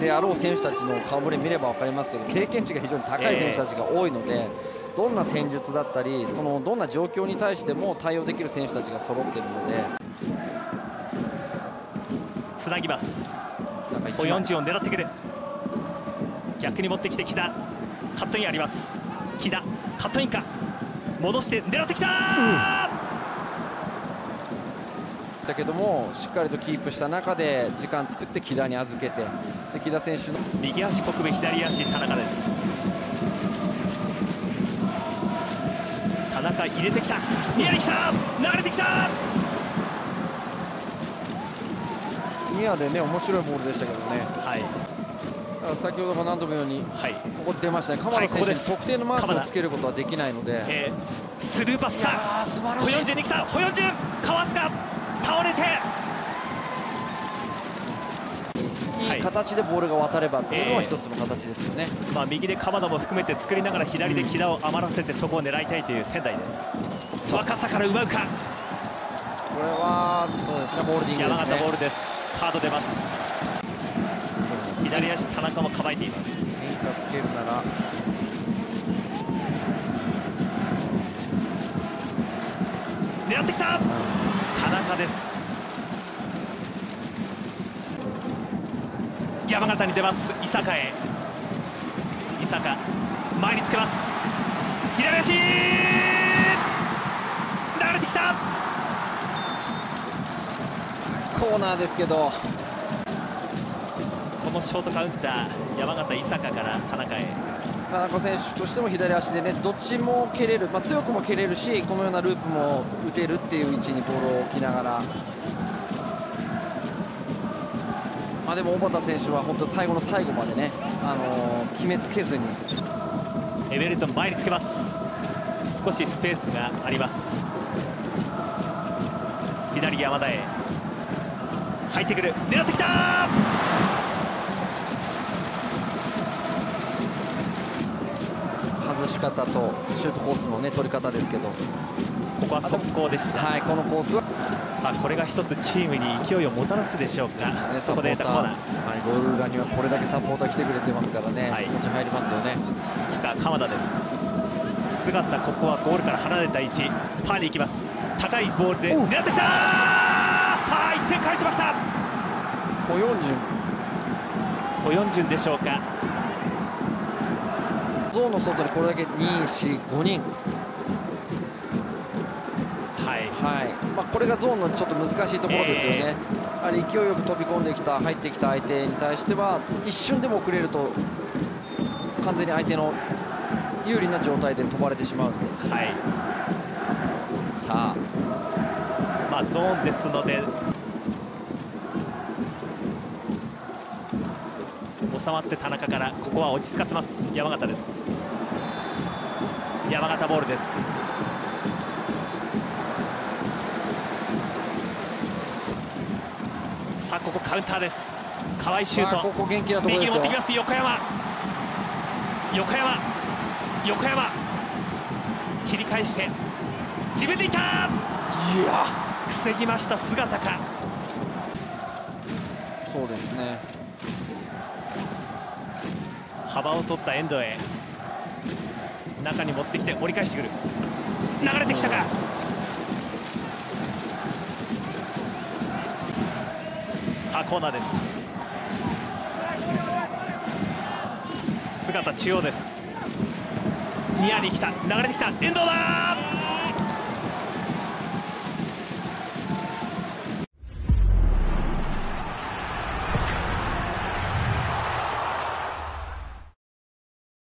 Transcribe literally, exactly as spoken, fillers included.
であろう選手たちの顔ぶれ見れば分かりますけど、経験値が非常に高い選手たちが多いので、どんな戦術だったり、そのどんな状況に対しても対応できる選手たちが揃っているので、 つなぎます。ポヨンジュンを狙ってくる。逆に持ってきて木田、カットインあります。木田カットインか、戻して狙ってきたー、 うん、だけどもしっかりとキープした中で時間作って木田に預けて、で木田選手の右足国分、左足田中です。田中入れてきた、ニアに来た、流れてきた。 ニアでね、面白いボールでしたけどね。 はい、 だから先ほども何度も言うように、はい、ここ出ましたね。鎌田選手に特定のマークをつけることはできないので、 えー、スルーパス来た、ホヨンジュンに来た、ホヨンジュンかわすか、倒れていい形でボールが渡ればっていうのは一つの形ですよね。 えー、まあ右で鎌田も含めて作りながら左で木田を余らせてそこを狙いたいという仙台です。若さから奪うか、 これはそうですね、ボールディングですね。 山形ボールです。カード出ます。左足田中も構えています。 変化つけるなら狙ってきた、うん、田中です。山形に出ます。伊坂へ、伊坂前につけます。左足流れてきた、 コーナーですけど、 このショートカウンター、山形伊坂から田中へ。 田中選手としても左足でね、どっちも蹴れる、まあ、強くも蹴れるし、このようなループも打てるっていう位置にボールを置きながら、まあ、でも小畑選手は本当最後の最後までね、あのー、決めつけずに。 エベルトン前につけます。少しスペースがあります。左山田へ入ってくる、狙ってきたー、 外し方とシュートコースの、ね、取り方ですけど、 ここは速攻でした。 はい、このコースはさあこれが一つチームに勢いをもたらすでしょうか。ね、そこで得たコーナー、はい、 ゴール裏にはこれだけサポーター来てくれてますからね、はい、気持ち入りますよね。 キカ鎌田です。姿、ここはゴールから離れた位置、パーに行きます。高いボールで狙ってきたー、さあいってん返しました。 ホヨンジュン、 ホヨンジュンでしょうか。 ゾーンの外にこれだけに、よん、ごにん、 はい、 はい、まあ、これがゾーンのちょっと難しいところですよね。えー、やはり勢いよく飛び込んできた、入ってきた相手に対しては一瞬でも遅れると完全に相手の有利な状態で飛ばれてしまうので、はい、さあ、 まあ、ゾーンですので収まって田中からここは落ち着かせます。山形です。山形ボールです。さあここカウンターです。河合シュート、 ここ元気なところですよ。 右に持ってきます。横山横山横山切り返して自分でいった、いや防ぎました。姿か、 そうですね、 幅を取ったエンドへ中に持ってきて折り返してくる、流れてきたか、さあコーナーです。姿中央です。ニアに来た、流れてきた、遠藤だ。